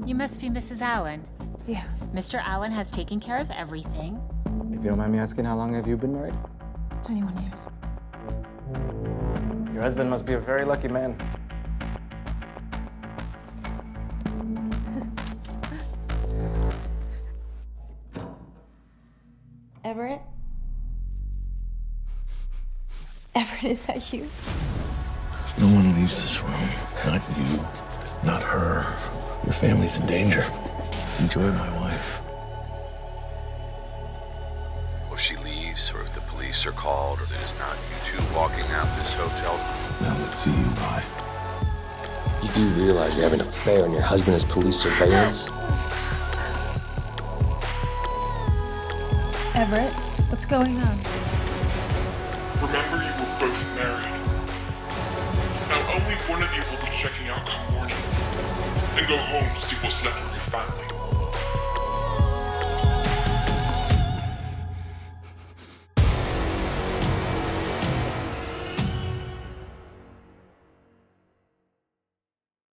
You must be Mrs. Allen. Yeah. Mr. Allen has taken care of everything. If you don't mind me asking, how long have you been married? 21 years. Your husband must be a very lucky man. Everett? Everett, is that you? No one leaves this room. Not you, not her. Your family's in danger. Enjoy my wife. If she leaves, or if the police are called, or it is not you two walking out this hotel. Now let's see you lie. You do realize you're having an affair and your husband is police surveillance? Everett, what's going on? Remember, you were both married. Now only one of you will be checking out come morning and go home to see what's left of your family.